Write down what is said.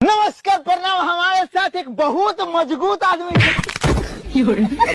नमस्कार प्रणाम, हमारे साथ एक बहुत मजबूत आदमी